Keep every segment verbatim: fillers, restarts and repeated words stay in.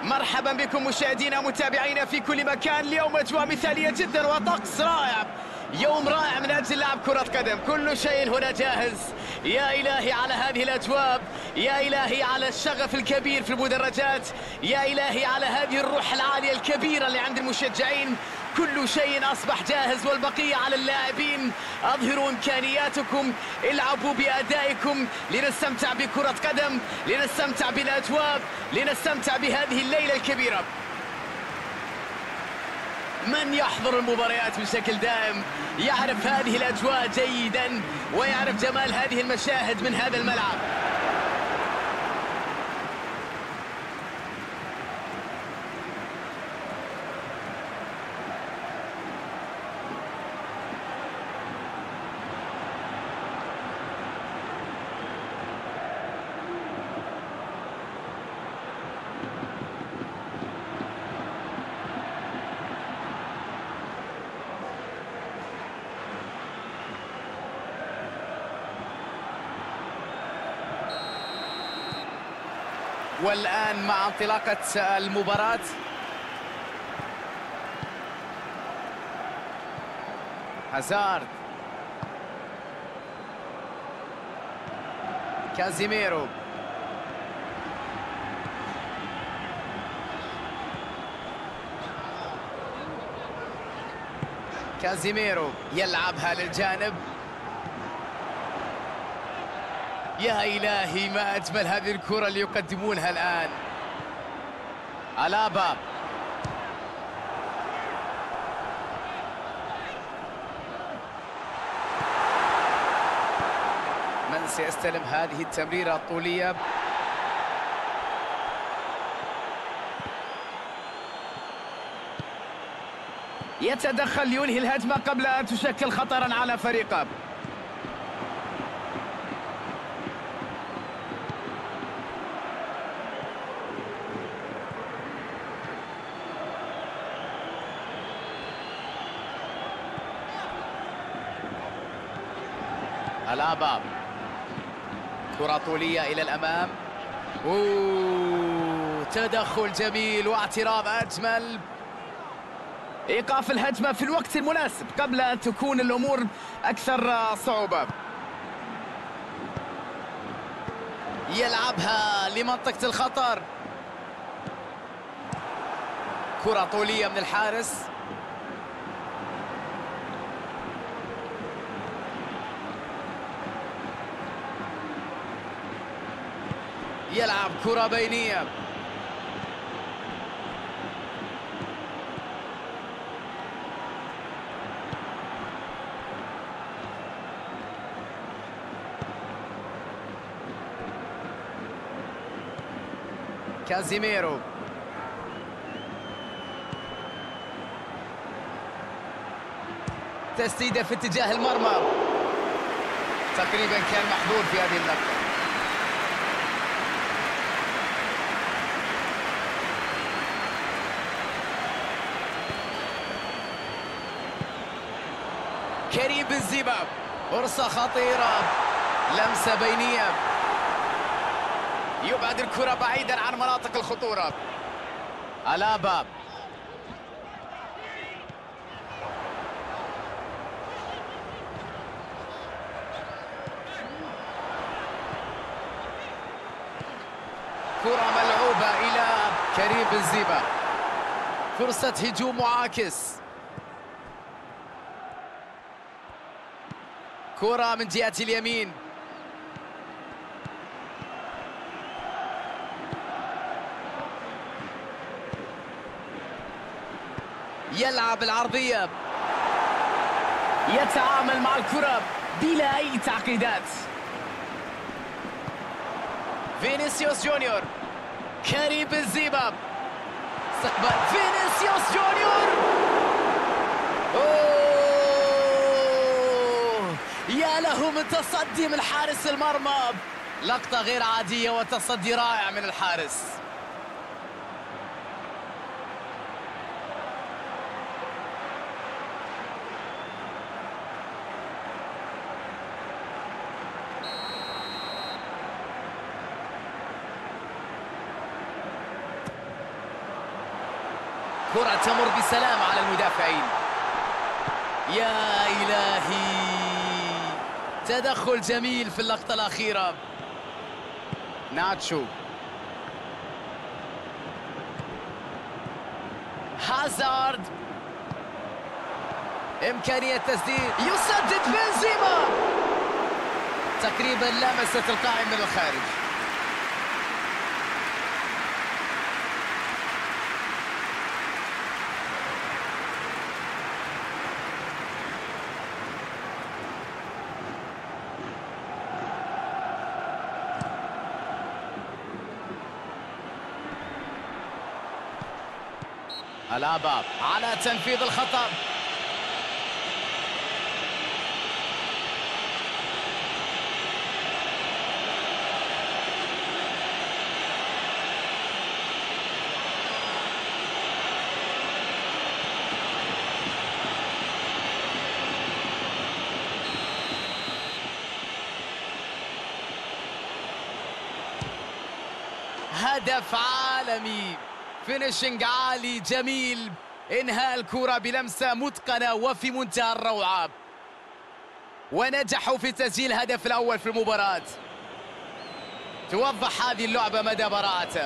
مرحبا بكم مشاهدينا متابعينا في كل مكان. اليوم أجواء مثالية جدا وطقس رائع، يوم رائع من أجل لعب كرة قدم، كل شيء هنا جاهز. يا إلهي على هذه الأجواء، يا إلهي على الشغف الكبير في المدرجات، يا إلهي على هذه الروح العالية الكبيرة اللي عند المشجعين. كل شيء أصبح جاهز والبقية على اللاعبين. أظهروا إمكانياتكم، العبوا بأدائكم لنستمتع بكرة قدم، لنستمتع بالأجواء، لنستمتع بهذه الليلة الكبيرة. من يحضر المباريات بشكل دائم يعرف هذه الأجواء جيدا ويعرف جمال هذه المشاهد من هذا الملعب. والآن مع انطلاقة المباراة هازارد، كازيميرو، كازيميرو يلعبها للجانب. يا إلهي ما أجمل هذه الكرة اللي يقدمونها الآن. ألابا، من سيستلم هذه التمريرة الطولية؟ يتدخل لينهي الهجمة قبل أن تشكل خطرا على فريقه. ألابا، كرة طولية إلى الأمام. أوه، تدخل جميل واعتراض أجمل. إيقاف الهجمة في الوقت المناسب قبل أن تكون الأمور أكثر صعوبة. يلعبها لمنطقة الخطر. كرة طولية من الحارس. يلعب كرة بينية. كازيميرو، تسديدة في اتجاه المرمى، تقريبا كان محظوظ في هذه اللقطة. كريم بنزيما، فرصة خطيرة، لمسة بينية، يبعد الكرة بعيدا عن مناطق الخطورة. ألابا، كرة ملعوبة إلى كريم بنزيما، فرصة هجوم معاكس. كرة من جهة اليمين، يلعب العرضية، يتعامل مع الكرة بلا أي تعقيدات. فينيسيوس جونيور، كريم بنزيما، استقبال فينيسيوس جونيور. أوه، يا له من تصدي من حارس المرمى، لقطة غير عادية وتصدي رائع من الحارس. كرة تمر بسلام على المدافعين. يا إلهي، تدخل جميل في اللقطة الأخيرة. ناتشو، هازارد، إمكانية تسديد، يسدد بنزيما، تقريبا لمست القائم من الخارج. ألابا على تنفيذ الخطأ. هدف عالمي، فينيشنج عالي جميل، انهاء الكرة بلمسة متقنة وفي منتهى الروعة، ونجحوا في تسجيل الهدف الأول في المباراة. توضح هذه اللعبة مدى براعته.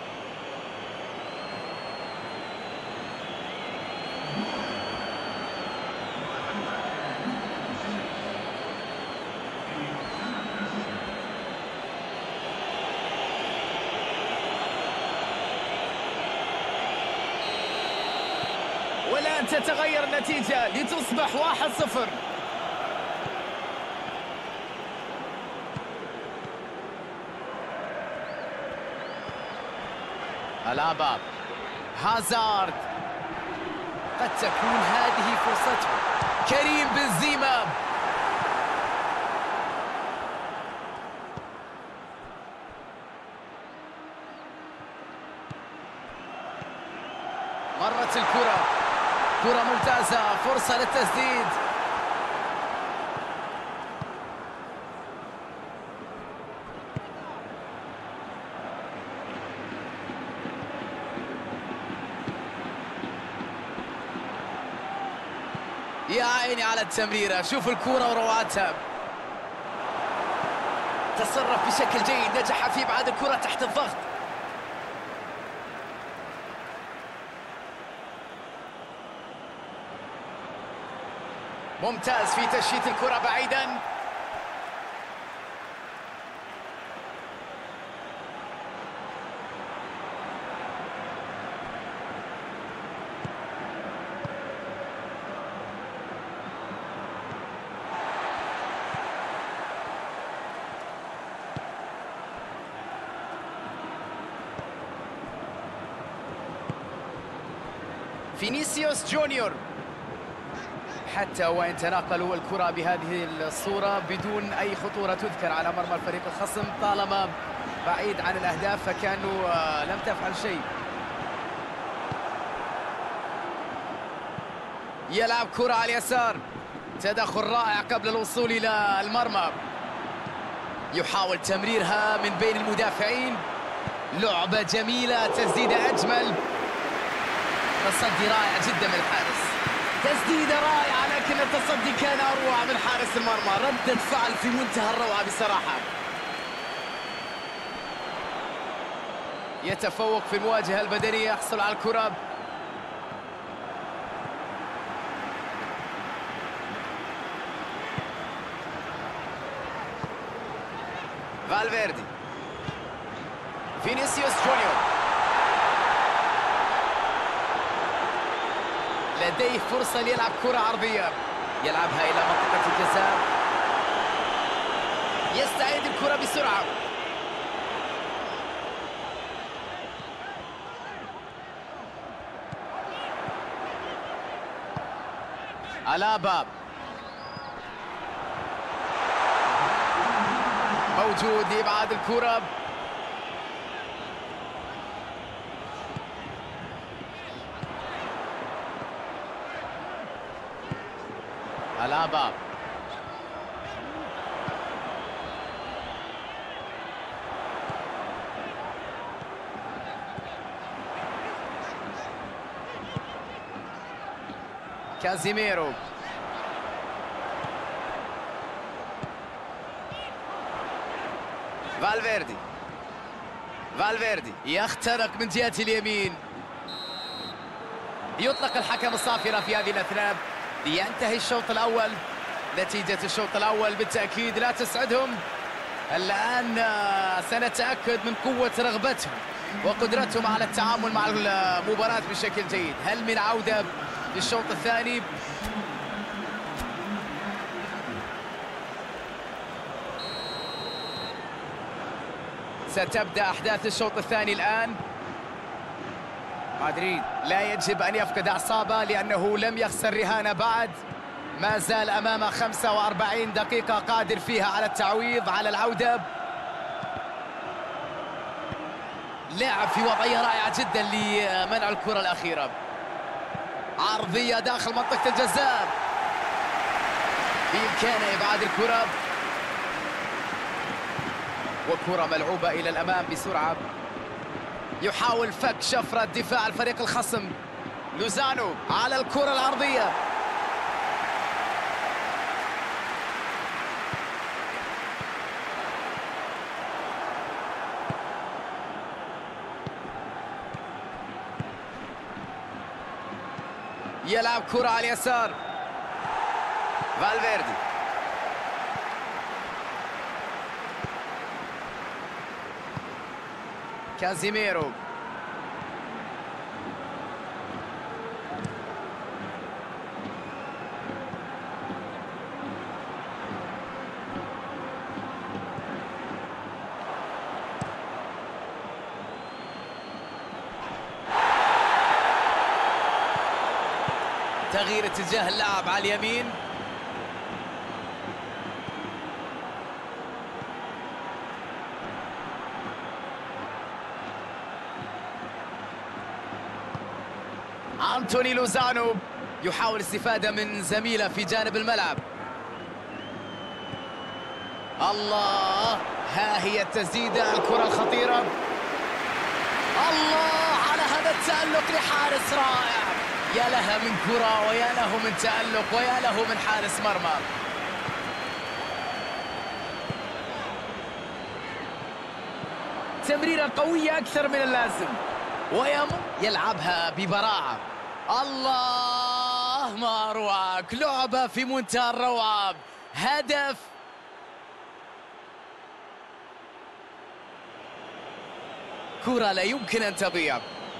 والآن تتغير النتيجة لتصبح واحد صفر. ألابا، هازارد، قد تكون هذه فرصته. كريم بنزيما، مرت الكرة، كرة ممتازة، فرصة للتسديد. يا عيني على التمريرة، شوف الكرة وروعتها. تصرف بشكل جيد، نجح في ابعاد الكرة تحت الضغط. ممتاز في تشييت الكرة بعيدا. فينيسيوس جونيور، حتى وإن تناقلوا الكرة بهذه الصورة بدون أي خطورة تذكر على مرمى الفريق الخصم، طالما بعيد عن الأهداف فكانوا لم تفعل شيء. يلعب كرة على اليسار، تدخل رائع قبل الوصول إلى المرمى، يحاول تمريرها من بين المدافعين. لعبة جميلة، تسديدة أجمل، تصدي رائع جدا من الحارس، تسديدة رائعة، لكن التصدي كان أروع من حارس المرمى. ردة فعل في منتهى الروعة بصراحة. يتفوق في المواجهة البدنية، يحصل على الكرة. فالفيردي، فينيسيوس جونيور، لديه فرصة ليلعب كرة عرضية، يلعبها إلى منطقة الجزاء، يستعيد الكرة بسرعة. ألابا موجود لإبعاد الكرة. ألابا كازيميرو. فالفيردي. فالفيردي يخترق من جهة اليمين. يطلق الحكم الصافرة في هذه الأثناء. ينتهي الشوط الأول. نتيجة الشوط الأول بالتأكيد لا تسعدهم. الآن سنتأكد من قوة رغبتهم وقدرتهم على التعامل مع المباراة بشكل جيد. هل من عودة للشوط الثاني؟ ستبدأ أحداث الشوط الثاني الآن. مدريد لا يجب أن يفقد أعصابه لأنه لم يخسر رهانة بعد. ما زال أمامه خمسة وأربعين دقيقة قادر فيها على التعويض، على العودة. لعب في وضعية رائعة جدا لمنع الكرة الأخيرة. عرضية داخل منطقة الجزاء، بإمكانه إبعاد الكرة، وكرة ملعوبة إلى الأمام بسرعة. يحاول فك شفرة دفاع الفريق الخصم. لوزانو على الكرة العرضية. يلعب كرة على اليسار. فالفيردي. كازيميرو. تغيير اتجاه اللعب على اليمين. أنتوني لوزانو يحاول الاستفادة من زميله في جانب الملعب. الله، ها هي التسديدة، الكرة الخطيرة. الله على هذا التألق لحارس رائع. يا لها من كرة ويا له من تألق ويا له من حارس مرمى. تمريرة قوية أكثر من اللازم، ويم يلعبها ببراعة. الله، ما أروعك، لعبة في منتهى الروعة. هدف كرة لا يمكن أن تضيع.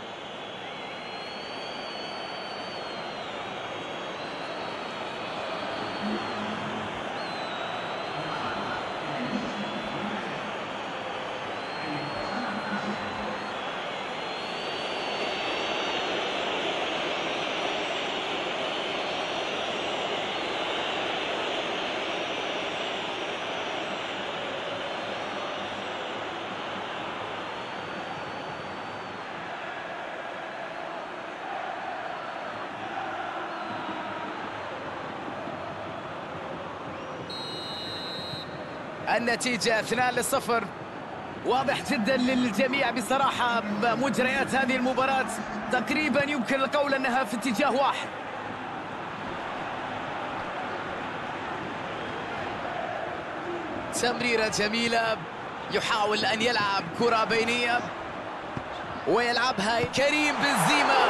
النتيجة اثنان لصفر. واضح جدا للجميع بصراحة مجريات هذه المباراة تقريبا يمكن القول أنها في اتجاه واحد. تمريرة جميلة، يحاول أن يلعب كرة بينية ويلعبها كريم بنزيما.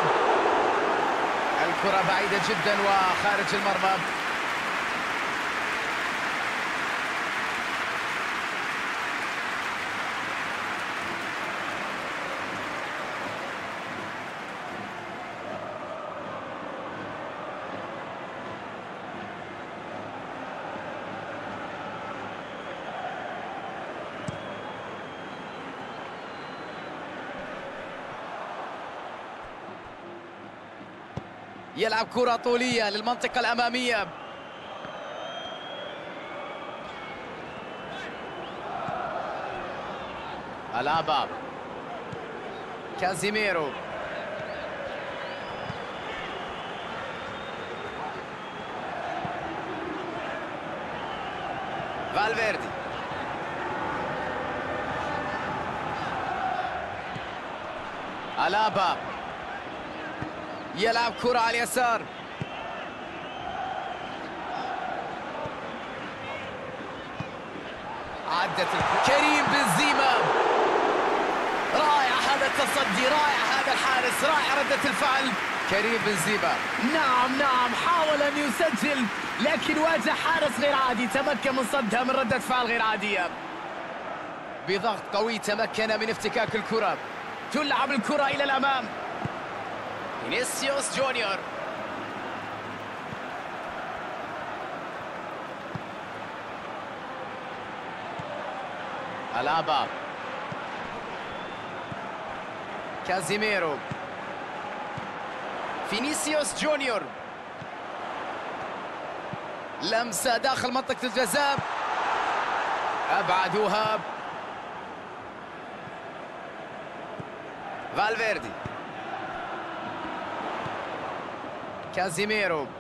الكرة بعيدة جدا وخارج المرمى. يلعب كرة طولية للمنطقة الأمامية. ألابا. كازيميرو. فالفيردي. ألابا. يلعب كرة على اليسار. عدت كريم بنزيما. رائع هذا التصدي، رائع هذا الحارس، رائع ردة الفعل. كريم بنزيما نعم نعم حاول أن يسجل لكن واجه حارس غير عادي، تمكن من صدها من ردة فعل غير عادية. بضغط قوي تمكن من افتكاك الكرة. تلعب الكرة إلى الأمام. فينيسيوس جونيور. ألابا. كازيميرو. فينيسيوس جونيور. لمسة داخل منطقة الجزاء. أبعدوها. فالفيردي. كازيميرو.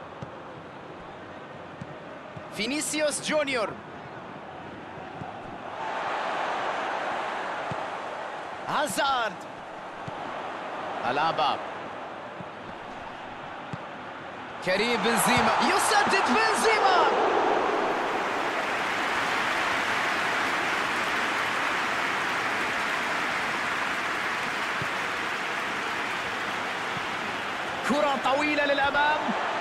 فينيسيوس جونيور. هازارد. ألابا. كريم بنزيما يسدد. بنزيما كرة طويلة للأمام.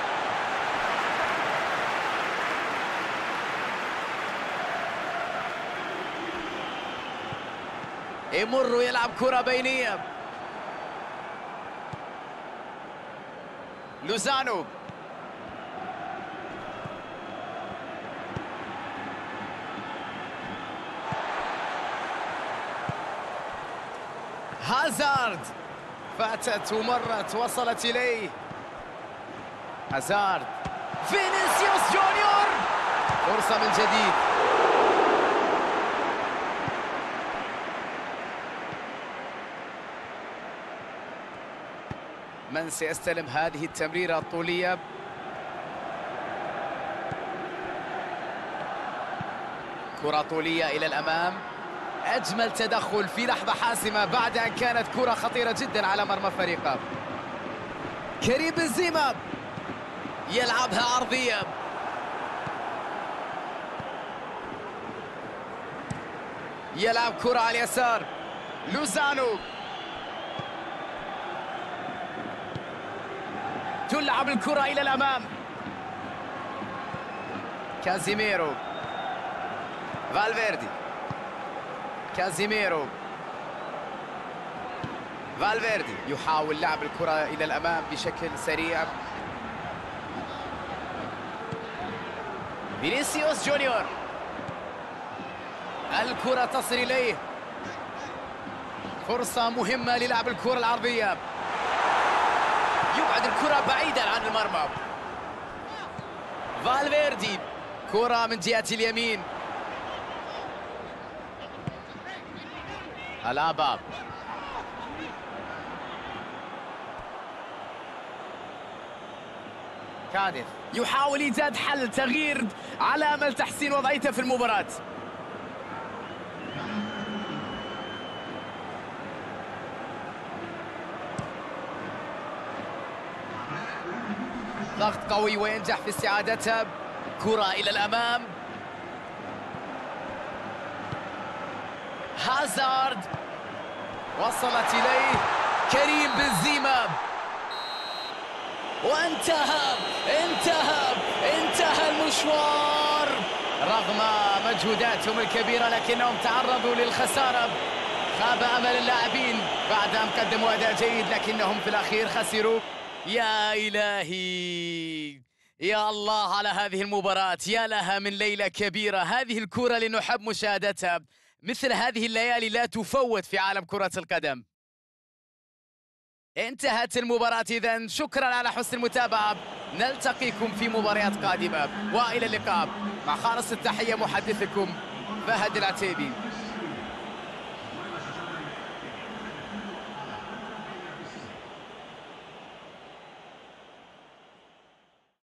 يمر يلعب كرة بينية. لوزانو. هازارد. فاتت ومرت وصلت إليه. هازارد. فينيسيوس جونيور. فرصة من جديد. من سيستلم هذه التمريرة الطولية؟ كرة طولية إلى الأمام. أجمل تدخل في لحظة حاسمة بعد أن كانت كرة خطيرة جدا على مرمى فريقه. كريم بنزيما يلعبها عرضية. يلعب كرة على اليسار. لوزانو. تلعب الكرة إلى الأمام. كازيميرو. فالفيردي. كازيميرو. فالفيردي يحاول لعب الكرة إلى الأمام بشكل سريع. فينيسيوس جونيور. الكرة تصل إليه. فرصة مهمة للعب الكرة العرضية. يبعد الكرة بعيدا عن المرمى. فالفيردي. كرة من جهة اليمين. ألابا. كادف يحاول إيجاد حل، تغيير على أمل تحسين وضعيته في المباراة. ضغط قوي وينجح في استعادتها. كرة إلى الأمام. هازارد. وصلت إليه كريم بنزيما. وانتهى انتهى انتهى المشوار. رغم مجهوداتهم الكبيرة لكنهم تعرضوا للخسارة. خاب أمل اللاعبين بعد أن قدموا أداء جيد لكنهم في الأخير خسروا. يا إلهي، يا الله على هذه المباراة، يا لها من ليلة كبيرة. هذه الكرة لنحب مشاهدتها. مثل هذه الليالي لا تفوت في عالم كرة القدم. انتهت المباراة إذن. شكرا على حسن المتابعة. نلتقيكم في مباريات قادمة وإلى اللقاء. مع خالص التحية محدثكم فهد العتيبي.